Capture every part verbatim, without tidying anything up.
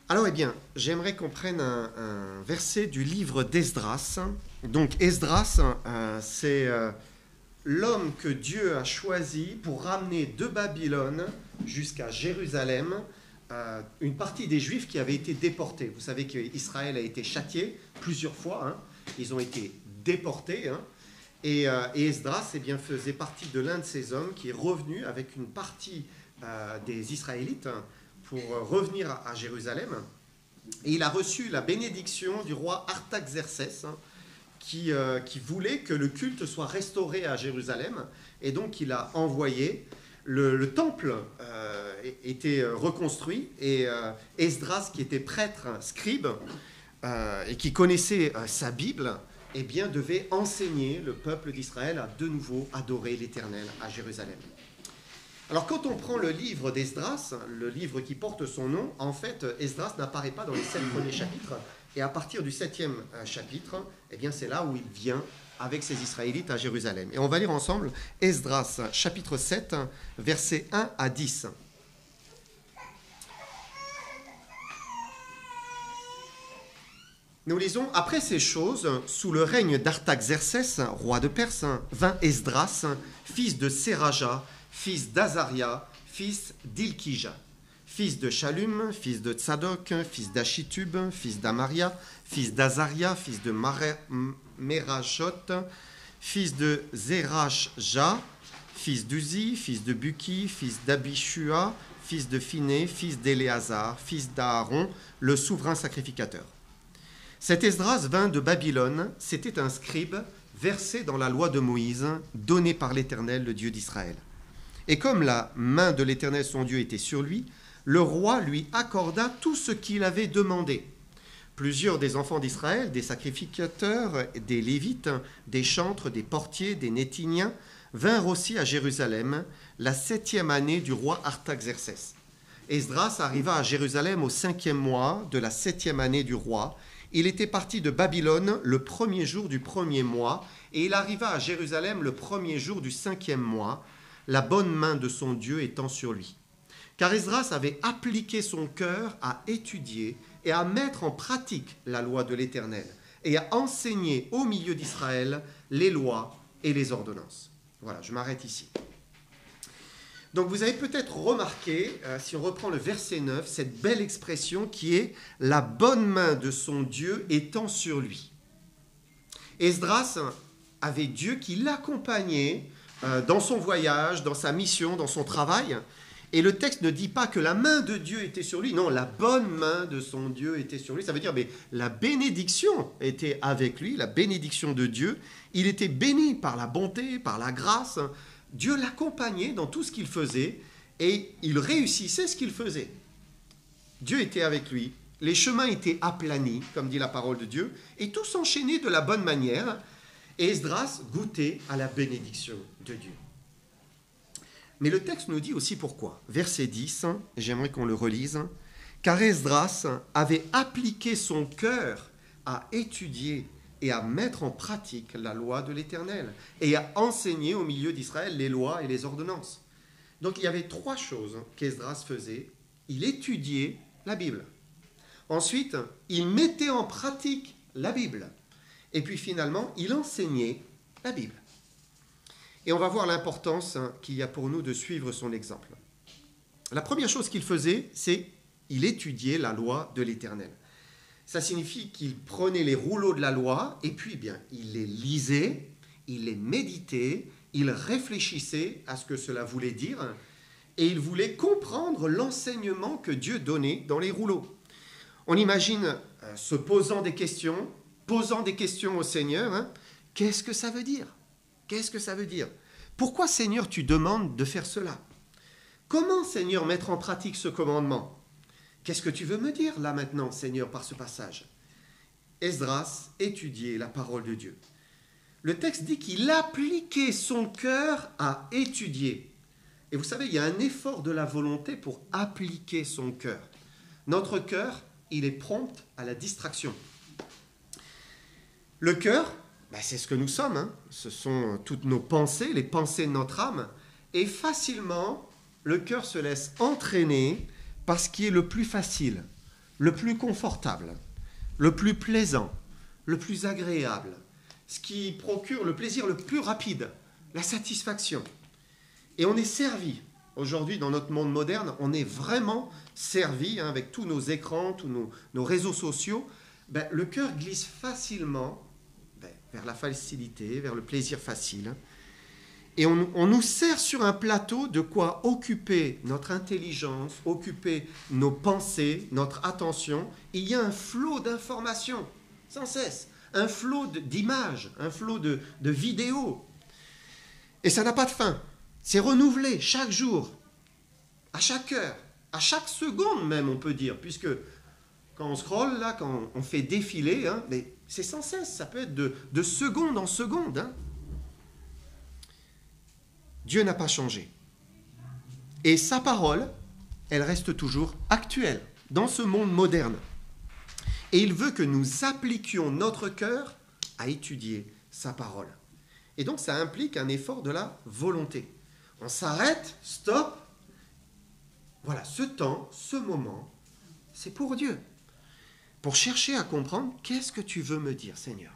Alors, eh bien, j'aimerais qu'on prenne un, un verset du livre d'Esdras. Donc, Esdras, euh, c'est euh, l'homme que Dieu a choisi pour ramener de Babylone jusqu'à Jérusalem euh, une partie des Juifs qui avaient été déportés. Vous savez qu'Israël a été châtié plusieurs fois. Hein. Ils ont été déportés. Hein. Et, euh, et Esdras eh bien, faisait partie de l'un de ces hommes qui est revenu avec une partie euh, des Israélites pour revenir à Jérusalem. Et il a reçu la bénédiction du roi Artaxerxès, hein, qui, euh, qui voulait que le culte soit restauré à Jérusalem. Et donc il a envoyé, le, le temple euh, était reconstruit, et euh, Esdras, qui était prêtre, scribe, euh, et qui connaissait euh, sa Bible, eh bien, devait enseigner le peuple d'Israël à de nouveau adorer l'Éternel à Jérusalem. Alors, quand on prend le livre d'Esdras, le livre qui porte son nom, en fait, Esdras n'apparaît pas dans les sept premiers chapitres. Et à partir du septième chapitre, eh bien, c'est là où il vient avec ses Israélites à Jérusalem. Et on va lire ensemble Esdras, chapitre sept, versets un à dix. Nous lisons « Après ces choses, sous le règne d'Artaxerxès, roi de Perse, vint Esdras, fils de Séraja, fils d'Azaria, fils d'Ilkija, fils de Shallum, fils de Tsadok, fils d'Achitub, fils d'Amaria, fils d'Azaria, fils de Merashot, fils de Zerachja, fils d'Uzi, fils de Buki, fils d'Abishua, fils de Phiné, fils d'Éléazar, fils d'Aaron, le souverain sacrificateur. Cet Esdras vint de Babylone, c'était un scribe versé dans la loi de Moïse, donnée par l'Éternel, le Dieu d'Israël. Et comme la main de l'Éternel son Dieu était sur lui, le roi lui accorda tout ce qu'il avait demandé. Plusieurs des enfants d'Israël, des sacrificateurs, des Lévites, des chantres, des portiers, des Nétiniens, vinrent aussi à Jérusalem la septième année du roi Artaxerxès. Esdras arriva à Jérusalem au cinquième mois de la septième année du roi. Il était parti de Babylone le premier jour du premier mois, et il arriva à Jérusalem le premier jour du cinquième mois, la bonne main de son Dieu étant sur lui. Car Esdras avait appliqué son cœur à étudier et à mettre en pratique la loi de l'Éternel, et à enseigner au milieu d'Israël les lois et les ordonnances. Voilà, je m'arrête ici. Donc vous avez peut-être remarqué, euh, si on reprend le verset neuf, cette belle expression qui est « la bonne main de son Dieu étant sur lui ». Esdras avait Dieu qui l'accompagnait euh, dans son voyage, dans sa mission, dans son travail. Et le texte ne dit pas que la main de Dieu était sur lui, non, la bonne main de son Dieu était sur lui. Ça veut dire mais la bénédiction était avec lui, la bénédiction de Dieu. Il était béni par la bonté, par la grâce. Dieu l'accompagnait dans tout ce qu'il faisait et il réussissait ce qu'il faisait. Dieu était avec lui, les chemins étaient aplanis, comme dit la parole de Dieu, et tout s'enchaînait de la bonne manière. Et Esdras goûtait à la bénédiction de Dieu. Mais le texte nous dit aussi pourquoi. Verset dix, j'aimerais qu'on le relise. « Car Esdras avait appliqué son cœur à étudier et à mettre en pratique la loi de l'Éternel, et à enseigner au milieu d'Israël les lois et les ordonnances. » Donc il y avait trois choses qu'Esdras faisait. Il étudiait la Bible. Ensuite, il mettait en pratique la Bible. Et puis finalement, il enseignait la Bible. Et on va voir l'importance qu'il y a pour nous de suivre son exemple. La première chose qu'il faisait, c'est qu'il étudiait la loi de l'Éternel. Ça signifie qu'il prenait les rouleaux de la loi et puis bien, il les lisait, il les méditait, il réfléchissait à ce que cela voulait dire et il voulait comprendre l'enseignement que Dieu donnait dans les rouleaux. On imagine euh, se posant des questions, posant des questions au Seigneur. Hein, qu'est-ce que ça veut dire ? Qu'est-ce que ça veut dire ? Pourquoi, Seigneur, tu demandes de faire cela ? Comment, Seigneur, mettre en pratique ce commandement ? Qu'est-ce que tu veux me dire là maintenant, Seigneur, par ce passage ? Esdras étudiait la parole de Dieu. Le texte dit qu'il appliquait son cœur à étudier. Et vous savez, il y a un effort de la volonté pour appliquer son cœur. Notre cœur, il est prompt à la distraction. Le cœur, ben c'est ce que nous sommes, hein. Ce sont toutes nos pensées, les pensées de notre âme. Et facilement, le cœur se laisse entraîner par ce qui est le plus facile, le plus confortable, le plus plaisant, le plus agréable, ce qui procure le plaisir le plus rapide, la satisfaction. Et on est servi. Aujourd'hui, dans notre monde moderne, on est vraiment servi, hein, avec tous nos écrans, tous nos, nos réseaux sociaux. Ben, le cœur glisse facilement ben, vers la facilité, vers le plaisir facile. Et on, on nous sert sur un plateau de quoi occuper notre intelligence, occuper nos pensées, notre attention. Il y a un flot d'informations, sans cesse, un flot d'images, un flot de, de vidéos. Et ça n'a pas de fin. C'est renouvelé chaque jour, à chaque heure, à chaque seconde même, on peut dire, puisque quand on scrolle, là, quand on fait défiler, hein, mais c'est sans cesse, ça peut être de, de seconde en seconde. Hein. Dieu n'a pas changé. Et sa parole, elle reste toujours actuelle dans ce monde moderne. Et il veut que nous appliquions notre cœur à étudier sa parole. Et donc ça implique un effort de la volonté. On s'arrête, stop. Voilà, ce temps, ce moment, c'est pour Dieu. Pour chercher à comprendre, qu'est-ce que tu veux me dire, Seigneur?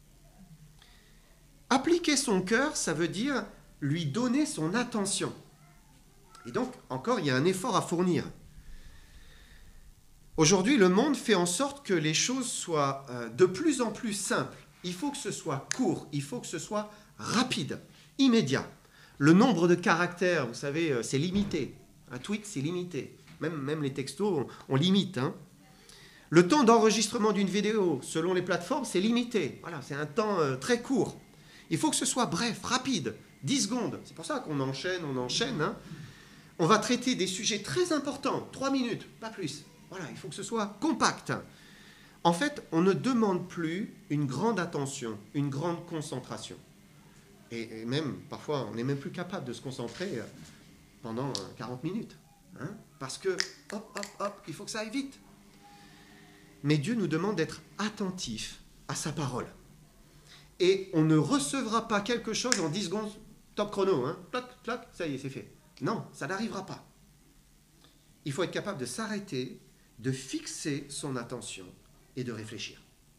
Appliquer son cœur, ça veut dire lui donner son attention. Et donc, encore, il y a un effort à fournir. Aujourd'hui, le monde fait en sorte que les choses soient euh, de plus en plus simples. Il faut que ce soit court, il faut que ce soit rapide, immédiat. Le nombre de caractères, vous savez, c'est limité. Un tweet, c'est limité. Même, même les textos, on, on limite. Hein. Le temps d'enregistrement d'une vidéo, selon les plateformes, c'est limité. Voilà, c'est un temps euh, très court. Il faut que ce soit bref, rapide, dix secondes. C'est pour ça qu'on enchaîne, on enchaîne. Hein. On va traiter des sujets très importants, trois minutes, pas plus. Voilà, il faut que ce soit compact. En fait, on ne demande plus une grande attention, une grande concentration. Et, et même, parfois, on n'est même plus capable de se concentrer pendant quarante minutes. Hein, parce que, hop, hop, hop, il faut que ça aille vite. Mais Dieu nous demande d'être attentifs à sa parole. Et on ne recevra pas quelque chose en dix secondes, top chrono, hein, clac, clac, ça y est, c'est fait. Non, ça n'arrivera pas. Il faut être capable de s'arrêter, de fixer son attention et de réfléchir.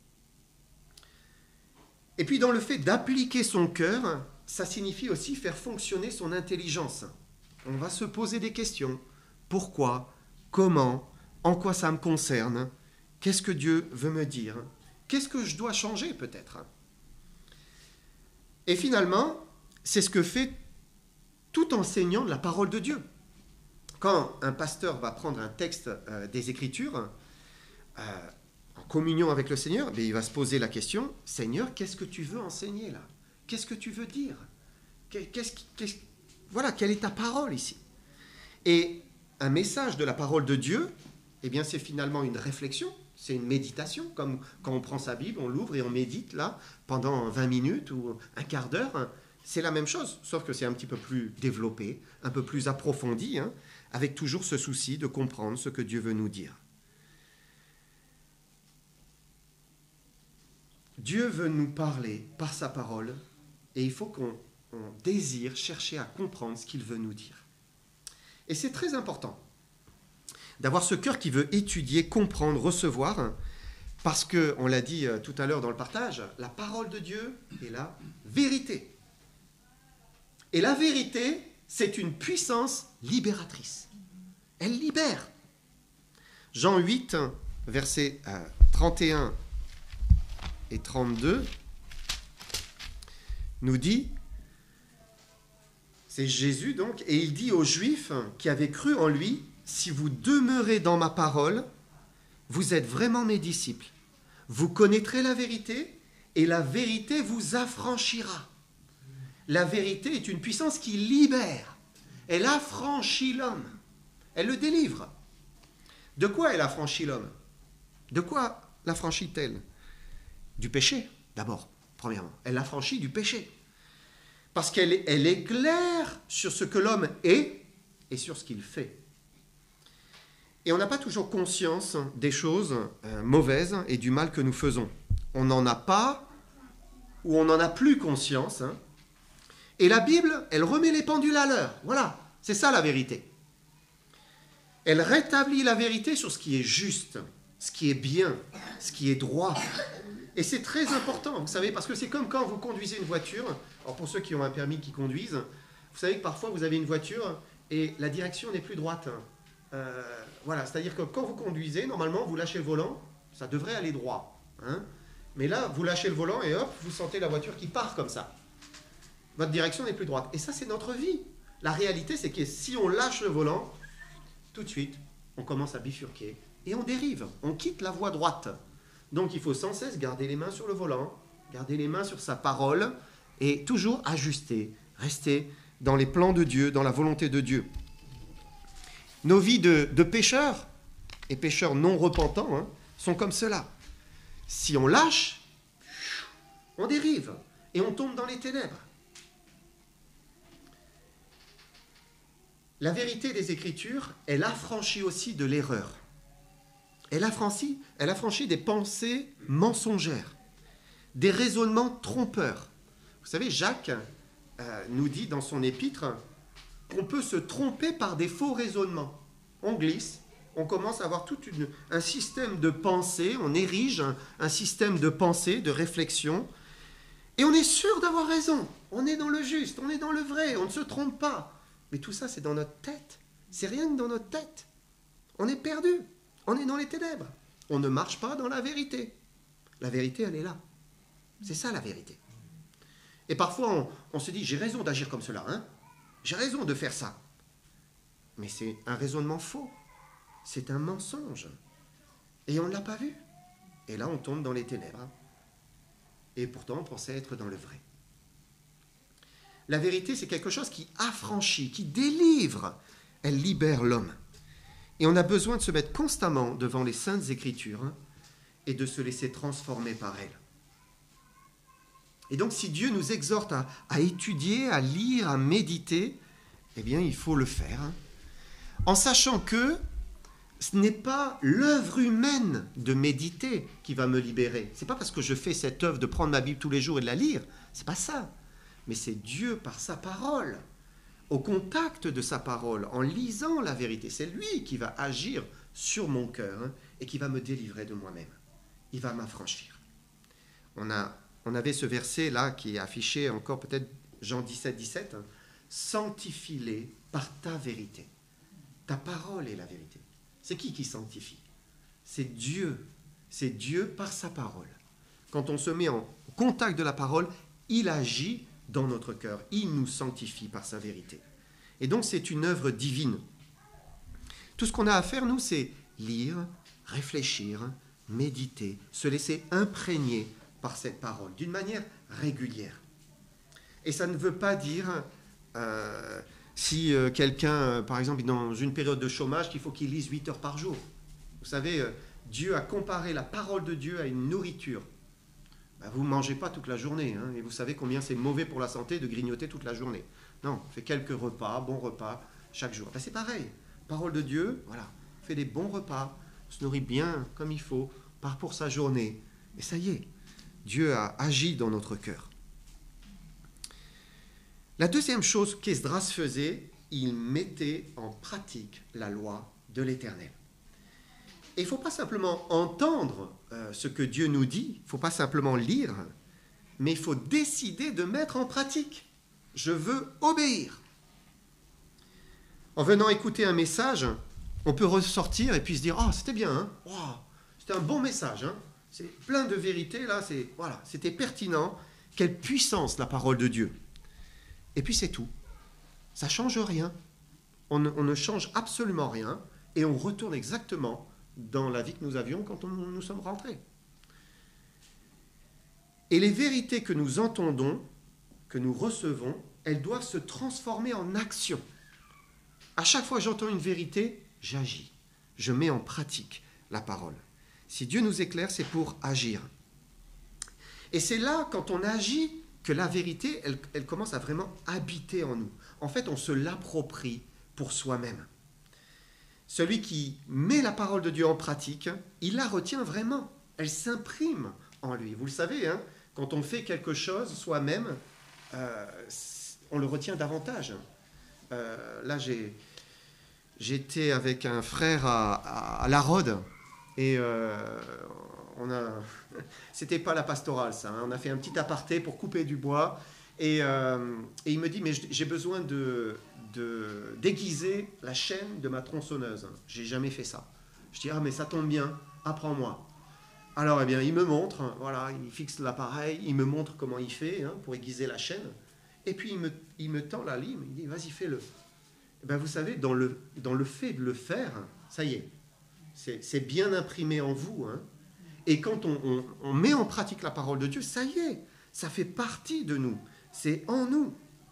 Et puis dans le fait d'appliquer son cœur, ça signifie aussi faire fonctionner son intelligence. On va se poser des questions. Pourquoi? Comment? En quoi ça me concerne? Qu'est-ce que Dieu veut me dire? Qu'est-ce que je dois changer peut-être? Et finalement, c'est ce que fait tout enseignant de la parole de Dieu. Quand un pasteur va prendre un texte euh, des Écritures, euh, en communion avec le Seigneur, mais il va se poser la question, Seigneur, qu'est-ce que tu veux enseigner là? Qu'est-ce que tu veux dire? qu'est-ce, qu'est-ce, Voilà, quelle est ta parole ici? Et un message de la parole de Dieu, eh bien, c'est finalement une réflexion, c'est une méditation, comme quand on prend sa Bible, on l'ouvre et on médite là pendant vingt minutes ou un quart d'heure. C'est la même chose, sauf que c'est un petit peu plus développé, un peu plus approfondi, hein, avec toujours ce souci de comprendre ce que Dieu veut nous dire. Dieu veut nous parler par sa parole et il faut qu'on on désire chercher à comprendre ce qu'il veut nous dire. Et c'est très important d'avoir ce cœur qui veut étudier, comprendre, recevoir, parce que, on l'a dit tout à l'heure dans le partage, la parole de Dieu est la vérité. Et la vérité, c'est une puissance libératrice. Elle libère. Jean huit, versets trente et un et trente-deux, nous dit, c'est Jésus donc, et il dit aux Juifs qui avaient cru en lui, si vous demeurez dans ma parole, vous êtes vraiment mes disciples. Vous connaîtrez la vérité et la vérité vous affranchira. La vérité est une puissance qui libère. Elle affranchit l'homme. Elle le délivre. De quoi elle affranchit l'homme? De quoi l'affranchit-elle? Du péché, d'abord, premièrement. Elle l'affranchit du péché. Parce qu'elle elle éclaire sur ce que l'homme est et sur ce qu'il fait. Et on n'a pas toujours conscience des choses euh, mauvaises et du mal que nous faisons. On n'en a pas ou on n'en a plus conscience. Hein. Et la Bible, elle remet les pendules à l'heure. Voilà, c'est ça la vérité. Elle rétablit la vérité sur ce qui est juste. ce qui est bien, ce qui est droit. Et c'est très important, vous savez, parce que c'est comme quand vous conduisez une voiture. Alors pour ceux qui ont un permis qui conduisent, vous savez que parfois vous avez une voiture et la direction n'est plus droite. Euh, voilà, c'est-à-dire que quand vous conduisez, normalement vous lâchez le volant, ça devrait aller droit. Hein, mais là, vous lâchez le volant et hop, vous sentez la voiture qui part comme ça. Votre direction n'est plus droite. Et ça, c'est notre vie. La réalité, c'est que si on lâche le volant, tout de suite, on commence à bifurquer et on dérive. On quitte la voie droite. Donc, il faut sans cesse garder les mains sur le volant, garder les mains sur sa parole et toujours ajuster, rester dans les plans de Dieu, dans la volonté de Dieu. Nos vies de, de pécheurs, et pécheurs non repentants, hein, sont comme cela. Si on lâche, on dérive et on tombe dans les ténèbres. La vérité des Écritures, elle affranchit aussi de l'erreur. Elle affranchit, elle affranchit des pensées mensongères, des raisonnements trompeurs. Vous savez, Jacques euh, nous dit dans son épître qu'on peut se tromper par des faux raisonnements. On glisse, on commence à avoir tout une, un système de pensée, on érige un, un système de pensée, de réflexion, et on est sûr d'avoir raison. On est dans le juste, on est dans le vrai, on ne se trompe pas. Mais tout ça, c'est dans notre tête. C'est rien que dans notre tête. On est perdu. On est dans les ténèbres. On ne marche pas dans la vérité. La vérité, elle est là. C'est ça, la vérité. Et parfois, on, on se dit, j'ai raison d'agir comme cela. Hein, j'ai raison de faire ça. Mais c'est un raisonnement faux. C'est un mensonge. Et on ne l'a pas vu. Et là, on tombe dans les ténèbres. Et pourtant, on pensait être dans le vrai. La vérité, c'est quelque chose qui affranchit, qui délivre. Elle libère l'homme. Et on a besoin de se mettre constamment devant les saintes Écritures et de se laisser transformer par elles. Et donc, si Dieu nous exhorte à, à étudier, à lire, à méditer, eh bien, il faut le faire. En sachant que ce n'est pas l'œuvre humaine de méditer qui va me libérer. Ce n'est pas parce que je fais cette œuvre de prendre ma Bible tous les jours et de la lire. Ce n'est pas ça. Mais c'est Dieu par sa parole, au contact de sa parole, en lisant la vérité. C'est lui qui va agir sur mon cœur hein, et qui va me délivrer de moi-même. Il va m'affranchir. On, a, on avait ce verset-là qui est affiché encore peut-être Jean dix-sept, dix-sept. Hein, sanctifie-les par ta vérité. Ta parole est la vérité. C'est qui qui sanctifie? C'est Dieu. C'est Dieu par sa parole. Quand on se met en contact de la parole, il agit dans notre cœur. Il nous sanctifie par sa vérité. Et donc, c'est une œuvre divine. Tout ce qu'on a à faire, nous, c'est lire, réfléchir, méditer, se laisser imprégner par cette parole, d'une manière régulière. Et ça ne veut pas dire, euh, si euh, quelqu'un, euh, par exemple, est dans une période de chômage, qu'il faut qu'il lise huit heures par jour. Vous savez, euh, Dieu a comparé la parole de Dieu à une nourriture. Ben, vous ne mangez pas toute la journée, hein, et vous savez combien c'est mauvais pour la santé de grignoter toute la journée. Non, on fait quelques repas, bons repas, chaque jour. Ben, c'est pareil, parole de Dieu, voilà, on fait des bons repas, on se nourrit bien comme il faut, part pour sa journée, et ça y est, Dieu a agi dans notre cœur. La deuxième chose qu'Esdras faisait, il mettait en pratique la loi de l'Éternel. Et il ne faut pas simplement entendre euh, ce que Dieu nous dit, il ne faut pas simplement lire, mais il faut décider de mettre en pratique. Je veux obéir. En venant écouter un message, on peut ressortir et puis se dire « Ah, oh, c'était bien, hein wow, c'était un bon message, hein c'est plein de vérités, là, c'est, voilà, c'était pertinent. Quelle puissance, la parole de Dieu !» Et puis c'est tout. Ça ne change rien. On ne, on ne change absolument rien et on retourne exactement dans la vie que nous avions quand on, nous sommes rentrés. Et les vérités que nous entendons, que nous recevons, elles doivent se transformer en action. À chaque fois que j'entends une vérité, j'agis. Je mets en pratique la parole. Si Dieu nous éclaire, c'est pour agir. Et c'est là, quand on agit, que la vérité, elle, elle commence à vraiment habiter en nous. En fait, on se l'approprie pour soi-même. Celui qui met la parole de Dieu en pratique, il la retient vraiment. Elle s'imprime en lui. Vous le savez, hein, quand on fait quelque chose soi-même, euh, on le retient davantage. Euh, là, j'ai, j'étais avec un frère à, à, à La Rode, Et euh, on a... C'était pas la pastorale, ça. Hein. On a fait un petit aparté pour couper du bois. Et, euh, et il me dit, mais j'ai besoin de, de déguiser la chaîne de ma tronçonneuse. J'ai jamais fait ça. Je dis, ah, mais ça tombe bien, apprends-moi. Alors, eh bien, il me montre, voilà, il fixe l'appareil, il me montre comment il fait hein, pour aiguiser la chaîne. Et puis, il me, il me tend la lime, il dit, vas-y, fais-le. Eh bien, vous savez, dans le, dans le fait de le faire, ça y est, c'est bien imprimé en vous. Hein. Et quand on, on, on met en pratique la parole de Dieu, ça y est, ça fait partie de nous. C'est en nous.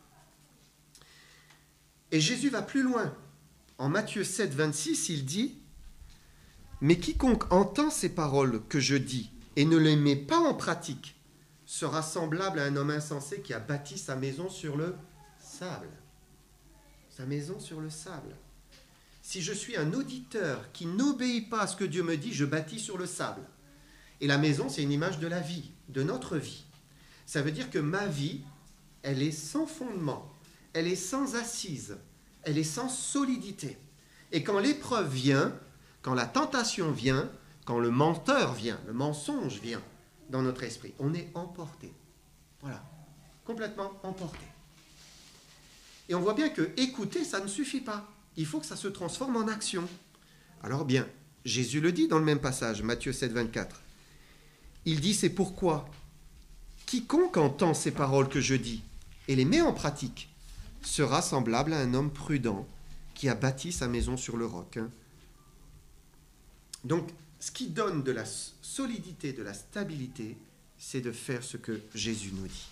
Et Jésus va plus loin. En Matthieu sept, vingt-six, il dit, « Mais quiconque entend ces paroles que je dis et ne les met pas en pratique sera semblable à un homme insensé qui a bâti sa maison sur le sable. » Sa maison sur le sable. Si je suis un auditeur qui n'obéit pas à ce que Dieu me dit, je bâtis sur le sable. Et la maison, c'est une image de la vie, de notre vie. Ça veut dire que ma vie, elle est sans fondement, elle est sans assise, elle est sans solidité. Et quand l'épreuve vient, quand la tentation vient, quand le menteur vient, le mensonge vient dans notre esprit, on est emporté. Voilà, complètement emporté. Et on voit bien que écouter, ça ne suffit pas. Il faut que ça se transforme en action. Alors bien, Jésus le dit dans le même passage, Matthieu sept, vingt-quatre. Il dit, c'est pourquoi quiconque entend ces paroles que je dis et les met en pratique sera semblable à un homme prudent qui a bâti sa maison sur le roc. Donc, ce qui donne de la solidité, de la stabilité, c'est de faire ce que Jésus nous dit.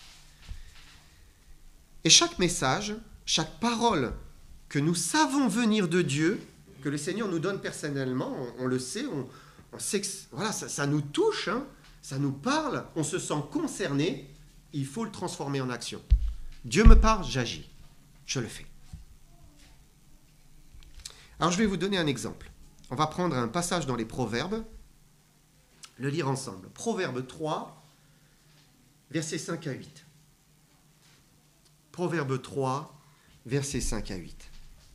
Et chaque message, chaque parole que nous savons venir de Dieu, que le Seigneur nous donne personnellement, on, on le sait, on, on sait que voilà, ça, ça nous touche, hein, ça nous parle, on se sent concerné, il faut le transformer en action. Dieu me parle, j'agis, je le fais. Alors je vais vous donner un exemple. On va prendre un passage dans les Proverbes, le lire ensemble. Proverbe trois, versets cinq à huit. Proverbe trois, versets cinq à huit.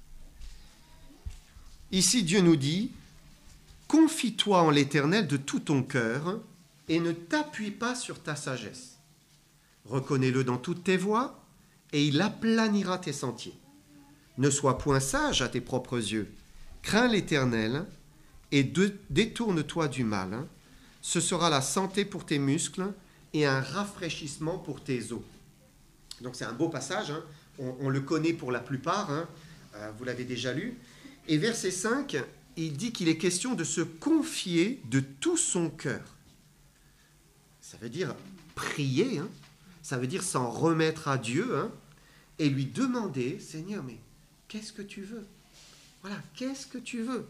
Ici, Dieu nous dit, « Confie-toi en l'Éternel de tout ton cœur et ne t'appuie pas sur ta sagesse. Reconnais-le dans toutes tes voies et il aplanira tes sentiers. Ne sois point sage à tes propres yeux. Crains l'Éternel et de, détourne-toi du mal. Ce sera la santé pour tes muscles et un rafraîchissement pour tes os. » Donc c'est un beau passage, hein. on, on le connaît pour la plupart, hein. euh, vous l'avez déjà lu. Et verset cinq, il dit qu'il est question de se confier de tout son cœur. Ça veut dire prier, hein. Ça veut dire s'en remettre à Dieu hein, et lui demander, Seigneur, mais qu'est-ce que tu veux? Voilà, qu'est-ce que tu veux?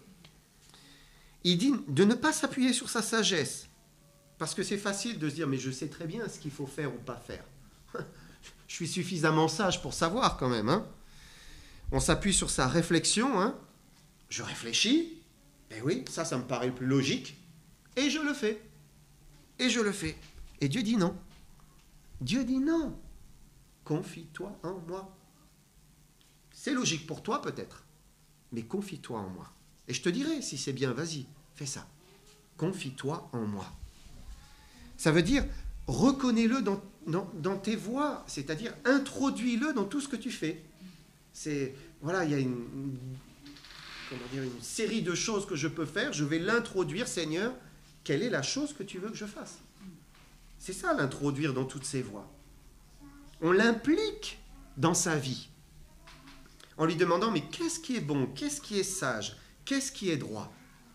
Il dit de ne pas s'appuyer sur sa sagesse, parce que c'est facile de se dire, mais je sais très bien ce qu'il faut faire ou pas faire. Je suis suffisamment sage pour savoir quand même. Hein. On s'appuie sur sa réflexion. Hein. Je réfléchis. Ben oui, ça, ça me paraît le plus logique. Et je le fais. Et je le fais. Et Dieu dit non. Dieu dit non. Confie-toi en moi. C'est logique pour toi peut-être. Mais confie-toi en moi. Et je te dirai si c'est bien, vas-y, fais ça. Confie-toi en moi. Ça veut dire, reconnais-le dans Dans, dans tes voies, c'est-à-dire introduis-le dans tout ce que tu fais. C'est, voilà, il y a une, une, comment dire, une série de choses que je peux faire, je vais l'introduire, Seigneur, quelle est la chose que tu veux que je fasse? C'est ça, l'introduire dans toutes ses voies. On l'implique dans sa vie, en lui demandant, mais qu'est-ce qui est bon, qu'est-ce qui est sage, qu'est-ce qui est droit?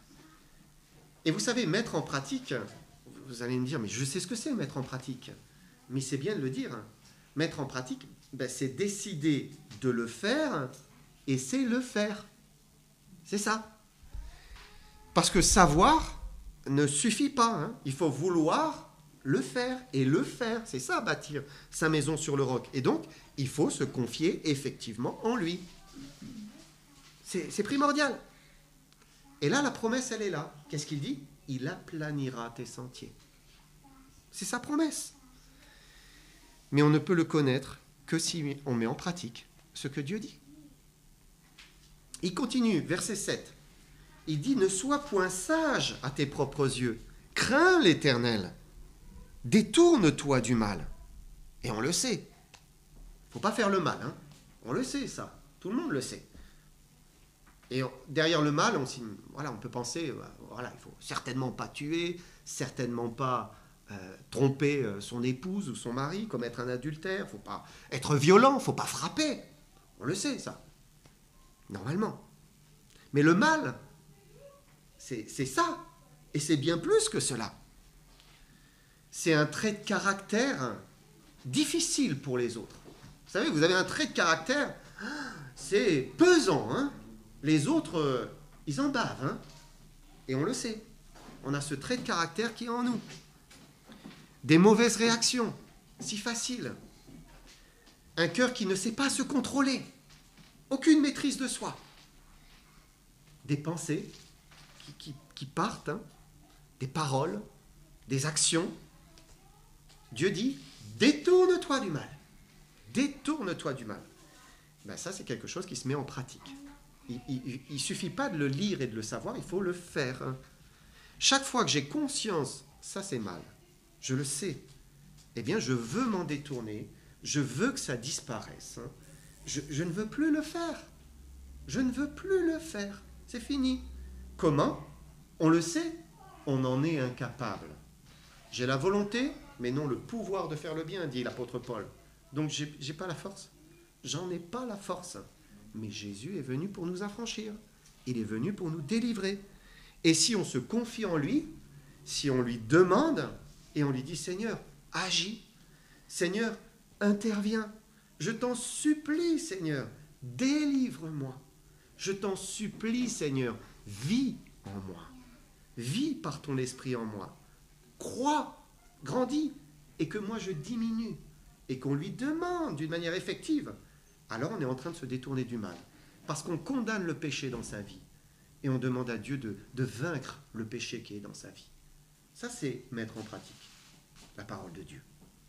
Et vous savez, mettre en pratique, vous allez me dire, mais je sais ce que c'est, mettre en pratique. Mais c'est bien de le dire. Mettre en pratique, ben, c'est décider de le faire et c'est le faire. C'est ça. Parce que savoir ne suffit pas. Hein. Il faut vouloir le faire et le faire. C'est ça, bâtir sa maison sur le roc. Et donc, il faut se confier effectivement en lui. C'est, c'est primordial. Et là, la promesse, elle est là. Qu'est-ce qu'il dit? Il aplanira tes sentiers. C'est sa promesse. Mais on ne peut le connaître que si on met en pratique ce que Dieu dit. Il continue, verset sept. Il dit, ne sois point sage à tes propres yeux. Crains l'Éternel. Détourne-toi du mal. Et on le sait. Il ne faut pas faire le mal. Hein. On le sait, ça. Tout le monde le sait. Et on, derrière le mal, on, voilà, on peut penser, euh, voilà, il ne faut certainement pas tuer, certainement pas euh, tromper euh, son épouse ou son mari, commettre un adultère, il ne faut pas être violent, il ne faut pas frapper. On le sait, ça. Normalement. Mais le mal, c'est, c'est ça. Et c'est bien plus que cela. C'est un trait de caractère difficile pour les autres. Vous savez, vous avez un trait de caractère, c'est pesant, hein. Les autres, euh, ils en bavent, hein. Et on le sait. On a ce trait de caractère qui est en nous. Des mauvaises réactions, si facile. Un cœur qui ne sait pas se contrôler. Aucune maîtrise de soi. Des pensées qui, qui, qui partent, hein. Des paroles, des actions. Dieu dit, détourne-toi du mal. Détourne-toi du mal. Ben ça, c'est quelque chose qui se met en pratique. Il ne suffit pas de le lire et de le savoir, il faut le faire. Chaque fois que j'ai conscience, ça c'est mal, je le sais, eh bien je veux m'en détourner, je veux que ça disparaisse. Je, je ne veux plus le faire. Je ne veux plus le faire. C'est fini. Comment ? On le sait, on en est incapable. J'ai la volonté, mais non le pouvoir de faire le bien, dit l'apôtre Paul. Donc je n'ai pas la force. J'en ai pas la force. Mais Jésus est venu pour nous affranchir. Il est venu pour nous délivrer. Et si on se confie en lui, si on lui demande, et on lui dit, Seigneur, agis. Seigneur, interviens. Je t'en supplie, Seigneur, délivre-moi. Je t'en supplie, Seigneur, vis en moi. Vis par ton esprit en moi. Crois, grandis, et que moi je diminue. Et qu'on lui demande d'une manière effective. Alors on est en train de se détourner du mal. Parce qu'on condamne le péché dans sa vie. Et on demande à Dieu de, de vaincre le péché qui est dans sa vie. Ça, c'est mettre en pratique la parole de Dieu.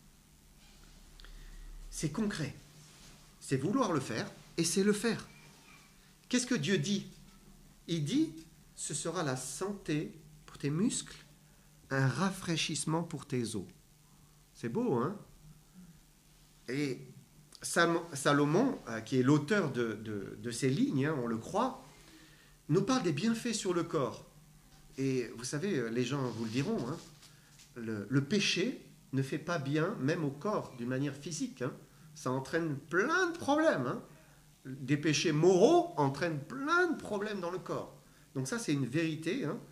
C'est concret. C'est vouloir le faire et c'est le faire. Qu'est-ce que Dieu dit ? Il dit, ce sera la santé pour tes muscles, un rafraîchissement pour tes os. C'est beau, hein ? Et Salomon, qui est l'auteur de, de, de ces lignes, hein, on le croit, nous parle des bienfaits sur le corps. Et vous savez, les gens vous le diront, hein, le, le péché ne fait pas bien, même au corps, d'une manière physique. Hein. Ça entraîne plein de problèmes. Hein. Des péchés moraux entraînent plein de problèmes dans le corps. Donc ça, c'est une vérité. Hein.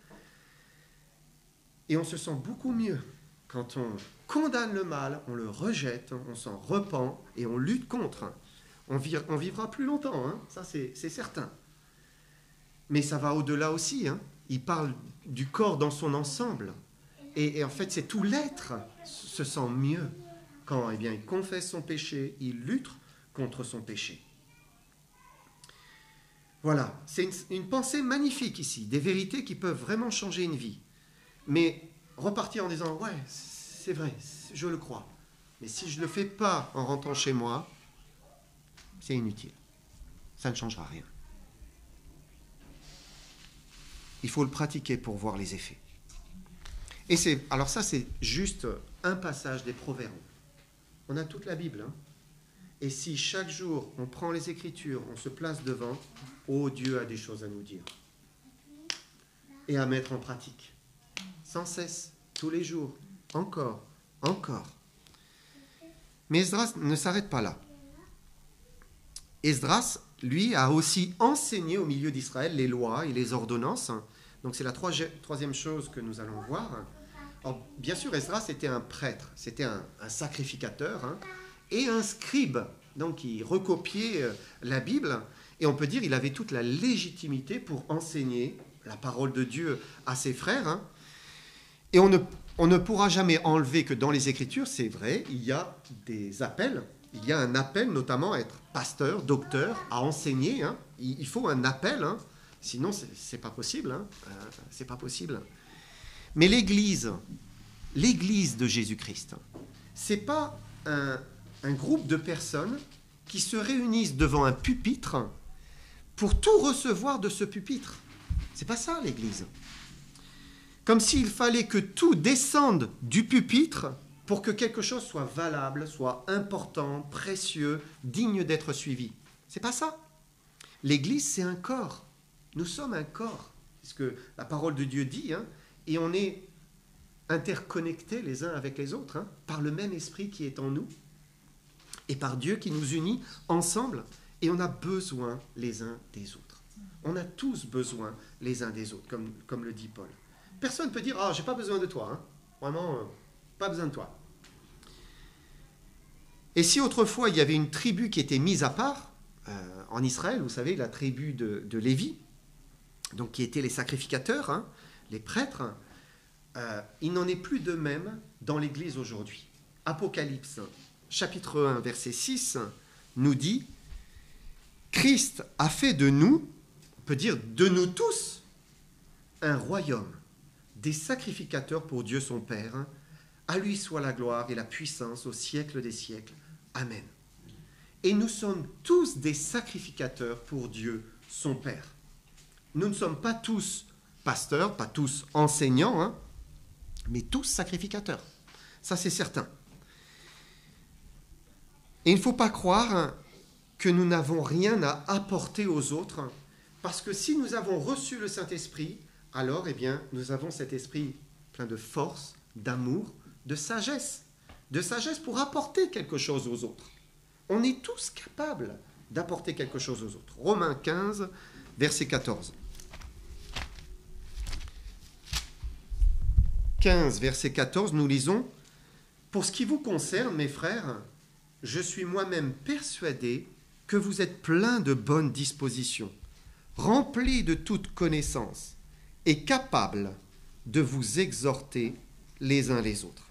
Et on se sent beaucoup mieux quand on condamne le mal, on le rejette, on s'en repent et on lutte contre. On, vivra, on vivra plus longtemps, hein. Ça c'est, c'est certain. Mais ça va au-delà aussi. Hein. Il parle du corps dans son ensemble. Et, et en fait, c'est tout l'être se sent mieux quand eh bien, il confesse son péché, il lutte contre son péché. Voilà, c'est une, une pensée magnifique ici, des vérités qui peuvent vraiment changer une vie. Mais repartir en disant, ouais, c'est vrai, je le crois. Mais si je ne le fais pas en rentrant chez moi, c'est inutile. Ça ne changera rien. Il faut le pratiquer pour voir les effets. Et c'est, alors ça, c'est juste un passage des Proverbes. On a toute la Bible. Hein. Et si chaque jour, on prend les Écritures, on se place devant, oh, Dieu a des choses à nous dire. Et à mettre en pratique. Sans cesse, tous les jours. Encore, encore. Mais Esdras ne s'arrête pas là. Esdras, lui, a aussi enseigné au milieu d'Israël les lois et les ordonnances. Donc c'est la troisième chose que nous allons voir. Alors, bien sûr, Esdras était un prêtre, c'était un, un sacrificateur hein, et un scribe. Donc il recopiait la Bible et on peut dire qu'il avait toute la légitimité pour enseigner la parole de Dieu à ses frères. Hein. Et on ne, on ne pourra jamais enlever que dans les Écritures, c'est vrai, il y a des appels. Il y a un appel notamment à être pasteur, docteur, à enseigner. Hein. Il, il faut un appel, hein. Sinon c'est, c'est pas possible. Hein. Euh, c'est pas possible. Mais l'Église, l'Église de Jésus-Christ, c'est pas un, un groupe de personnes qui se réunissent devant un pupitre pour tout recevoir de ce pupitre. C'est pas ça l'Église. Comme s'il fallait que tout descende du pupitre pour que quelque chose soit valable, soit important, précieux, digne d'être suivi. C'est pas ça. L'Église, c'est un corps. Nous sommes un corps. C'est ce que la parole de Dieu dit, hein, et on est interconnectés les uns avec les autres, hein, par le même esprit qui est en nous, et par Dieu qui nous unit ensemble, et on a besoin les uns des autres. On a tous besoin les uns des autres, comme, comme le dit Paul. Personne ne peut dire « Ah, j'ai pas besoin de toi, hein. Vraiment, euh, pas besoin de toi. » Et si autrefois il y avait une tribu qui était mise à part, euh, en Israël, vous savez, la tribu de, de Lévi, donc qui étaient les sacrificateurs, hein, les prêtres, euh, il n'en est plus de même dans l'Église aujourd'hui. Apocalypse, chapitre un, verset six, nous dit « Christ a fait de nous, on peut dire de nous tous, un royaume, des sacrificateurs pour Dieu son Père. À lui soit la gloire et la puissance au siècle des siècles. Amen. » Et nous sommes tous des sacrificateurs pour Dieu son Père. Nous ne sommes pas tous pasteurs, pas tous enseignants, hein, mais tous sacrificateurs. Ça, c'est certain. Et il ne faut pas croire que nous n'avons rien à apporter aux autres, parce que si nous avons reçu le Saint-Esprit, alors, eh bien, nous avons cet esprit plein de force, d'amour, de sagesse. De sagesse pour apporter quelque chose aux autres. On est tous capables d'apporter quelque chose aux autres. Romains quinze, verset quatorze. quinze, verset quatorze, nous lisons « Pour ce qui vous concerne, mes frères, je suis moi-même persuadé que vous êtes pleins de bonnes dispositions, remplis de toute connaissance et capables de vous exhorter les uns les autres. »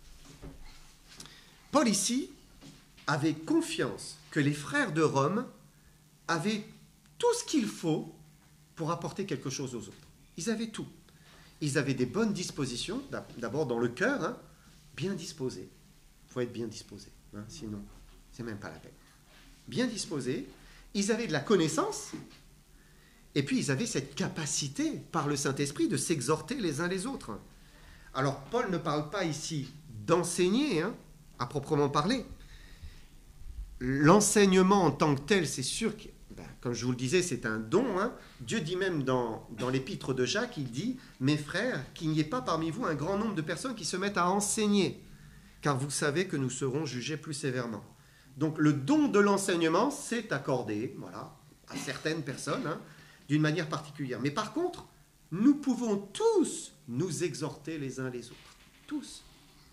Paul ici avait confiance que les frères de Rome avaient tout ce qu'il faut pour apporter quelque chose aux autres. Ils avaient tout. Ils avaient des bonnes dispositions, d'abord dans le cœur, hein, bien disposés. Il faut être bien disposé, hein, sinon, c'est même pas la peine. Bien disposés, ils avaient de la connaissance, et puis ils avaient cette capacité, par le Saint-Esprit, de s'exhorter les uns les autres. Alors, Paul ne parle pas ici d'enseigner, hein, à proprement parler. L'enseignement en tant que tel, c'est sûr que, ben, comme je vous le disais, c'est un don. Hein. Dieu dit même dans, dans l'épître de Jacques, il dit « Mes frères, qu'il n'y ait pas parmi vous un grand nombre de personnes qui se mettent à enseigner, car vous savez que nous serons jugés plus sévèrement. » Donc le don de l'enseignement, c'est accordé, voilà, à certaines personnes, hein, d'une manière particulière. Mais par contre, nous pouvons tous nous exhorter les uns les autres. Tous.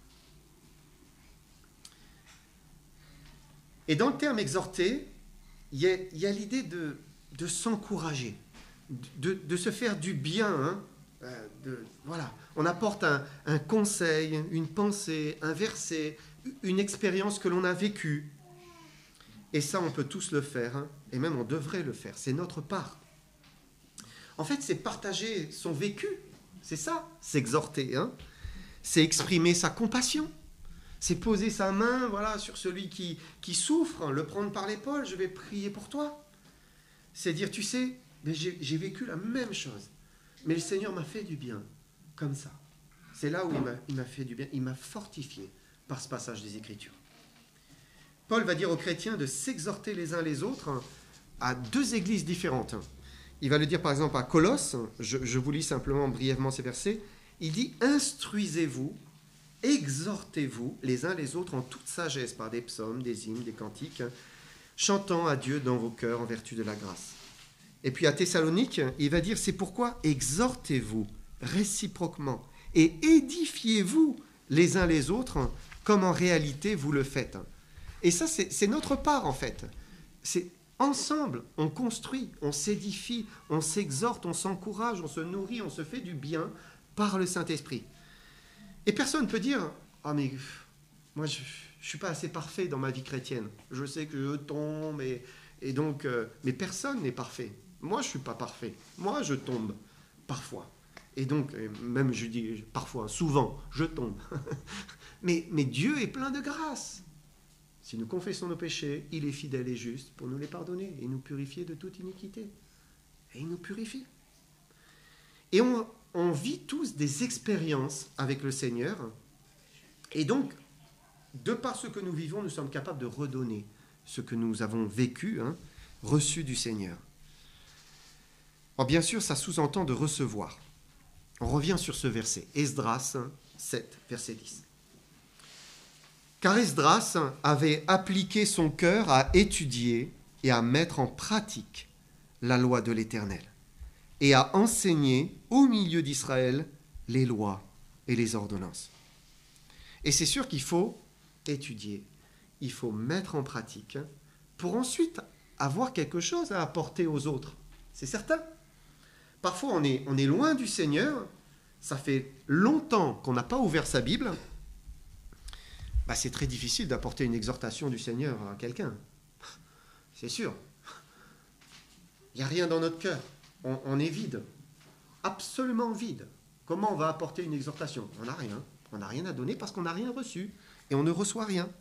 Et dans le terme exhorter, il y a, il y a l'idée de, de s'encourager, de, de se faire du bien. Hein, euh, de, voilà. On apporte un, un conseil, une pensée, un verset, une expérience que l'on a vécue. Et ça, on peut tous le faire, hein, et même on devrait le faire. C'est notre part. En fait, c'est partager son vécu. C'est ça, s'exhorter. Hein. C'est exprimer sa compassion. C'est poser sa main, voilà, sur celui qui, qui souffre, le prendre par l'épaule, je vais prier pour toi. C'est dire, tu sais, mais j'ai, j'ai vécu la même chose, mais le Seigneur m'a fait du bien, comme ça. C'est là où il m'a, il m'a fait du bien, il m'a fortifié par ce passage des Écritures. Paul va dire aux chrétiens de s'exhorter les uns les autres à deux églises différentes. Il va le dire par exemple à Colosse, je, je vous lis simplement brièvement ces versets, il dit « Instruisez-vous, exhortez-vous les uns les autres en toute sagesse par des psaumes, des hymnes, des cantiques, chantant à Dieu dans vos cœurs en vertu de la grâce. » Et puis à Thessalonique, il va dire « C'est pourquoi exhortez-vous réciproquement et édifiez-vous les uns les autres comme en réalité vous le faites. » Et ça, c'est, c'est notre part en fait. C'est ensemble, on construit, on s'édifie, on s'exhorte, on s'encourage, on se nourrit, on se fait du bien par le Saint-Esprit. Et personne ne peut dire « Ah mais moi je ne suis pas assez parfait dans ma vie chrétienne. Je sais que je tombe et, et donc... Euh, mais personne n'est parfait. Moi je ne suis pas parfait. Moi je tombe parfois. Et donc, même je dis parfois, souvent, je tombe. mais, mais Dieu est plein de grâce. Si nous confessons nos péchés, il est fidèle et juste pour nous les pardonner et nous purifier de toute iniquité. Et il nous purifie. Et on, on vit tous des expériences avec le Seigneur. Et donc, de par ce que nous vivons, nous sommes capables de redonner ce que nous avons vécu, hein, reçu du Seigneur. Alors, bien sûr, ça sous-entend de recevoir. On revient sur ce verset, Esdras sept, verset dix. Car Esdras avait appliqué son cœur à étudier et à mettre en pratique la loi de l'Éternel, et à enseigner au milieu d'Israël les lois et les ordonnances. Et c'est sûr qu'il faut étudier, il faut mettre en pratique, pour ensuite avoir quelque chose à apporter aux autres. C'est certain. Parfois, on est, on est loin du Seigneur, ça fait longtemps qu'on n'a pas ouvert sa Bible. Bah, c'est très difficile d'apporter une exhortation du Seigneur à quelqu'un. C'est sûr. Il n'y a rien dans notre cœur. On, on est vide. Absolument vide. Comment on va apporter une exhortation? On n'a rien. On n'a rien à donner parce qu'on n'a rien reçu. Et on ne reçoit rien.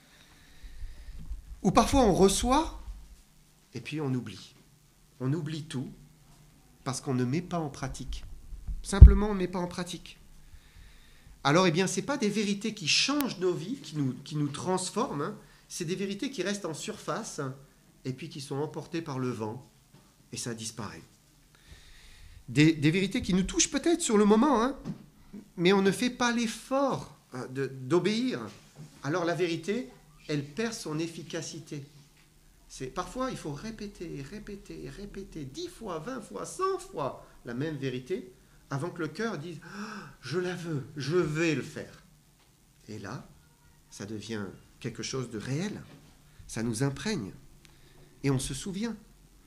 Ou parfois on reçoit et puis on oublie. On oublie tout parce qu'on ne met pas en pratique. Simplement, on ne met pas en pratique. Alors, eh bien, ce n'est pas des vérités qui changent nos vies, qui nous, qui nous transforment. Hein. C'est des vérités qui restent en surface et puis qui sont emportées par le vent et ça disparaît. Des, des vérités qui nous touchent peut-être sur le moment, hein, mais on ne fait pas l'effort hein, de, d'obéir. Alors, la vérité, elle perd son efficacité. C'est, parfois, il faut répéter, répéter, répéter, dix fois, vingt fois, cent fois la même vérité avant que le cœur dise oh, « je la veux, je vais le faire ». Et là, ça devient quelque chose de réel, ça nous imprègne et on se souvient.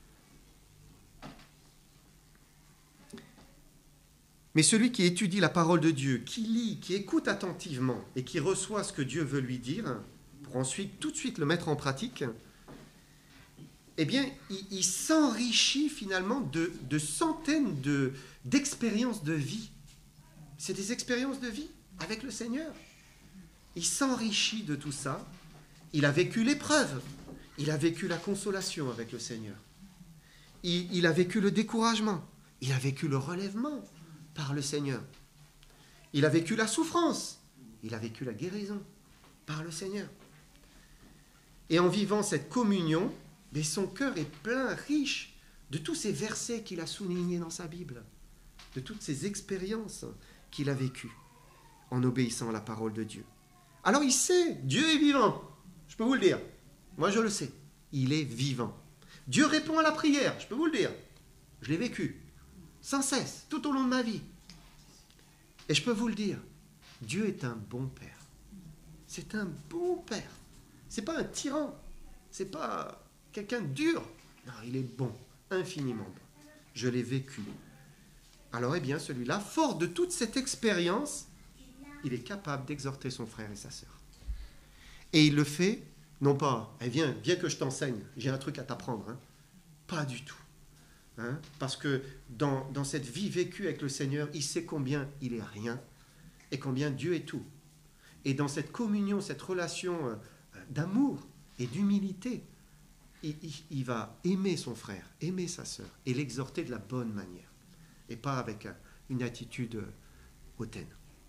Mais celui qui étudie la parole de Dieu, qui lit, qui écoute attentivement et qui reçoit ce que Dieu veut lui dire, pour ensuite tout de suite le mettre en pratique, eh bien, il, il s'enrichit finalement de, de centaines de, d'expériences de vie. C'est des expériences de vie avec le Seigneur. Il s'enrichit de tout ça. Il a vécu l'épreuve. Il a vécu la consolation avec le Seigneur. Il, il a vécu le découragement. Il a vécu le relèvement par le Seigneur. Il a vécu la souffrance. Il a vécu la guérison par le Seigneur. Et en vivant cette communion, mais son cœur est plein, riche de tous ces versets qu'il a soulignés dans sa Bible, de toutes ces expériences qu'il a vécues en obéissant à la parole de Dieu. Alors il sait, Dieu est vivant, je peux vous le dire. Moi je le sais, il est vivant. Dieu répond à la prière, je peux vous le dire. Je l'ai vécu, sans cesse, tout au long de ma vie. Et je peux vous le dire, Dieu est un bon Père. C'est un bon Père. C'est pas un tyran, c'est pas quelqu'un de dur. Non, il est bon, infiniment bon. Je l'ai vécu. Alors, eh bien, celui-là, fort de toute cette expérience, il est capable d'exhorter son frère et sa sœur. Et il le fait, non pas, eh viens, viens que je t'enseigne, j'ai un truc à t'apprendre. Hein. Pas du tout. Hein. Parce que dans, dans cette vie vécue avec le Seigneur, il sait combien il est rien et combien Dieu est tout. Et dans cette communion, cette relation euh, d'amour et d'humilité, il, il, il va aimer son frère, aimer sa sœur et l'exhorter de la bonne manière et pas avec une attitude hautaine.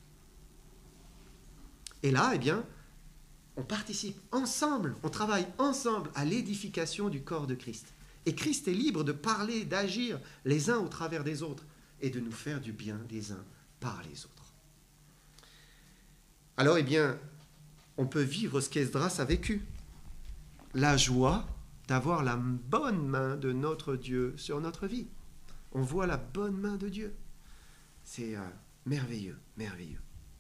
Et là, eh bien, on participe ensemble, on travaille ensemble à l'édification du corps de Christ. Et Christ est libre de parler, d'agir les uns au travers des autres et de nous faire du bien les uns par les autres. Alors, eh bien, on peut vivre ce qu'Esdras a vécu. La joie d'avoir la bonne main de notre Dieu sur notre vie. On voit la bonne main de Dieu. C'est euh, merveilleux, merveilleux.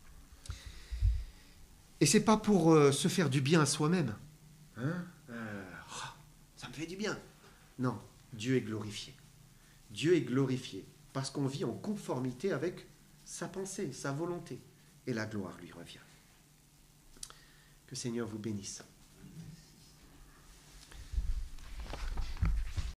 Et c'est pas pour euh, se faire du bien à soi-même. Hein euh, oh, ça me fait du bien. Non, Dieu est glorifié. Dieu est glorifié parce qu'on vit en conformité avec sa pensée, sa volonté. Et la gloire lui revient. Que le Seigneur vous bénisse.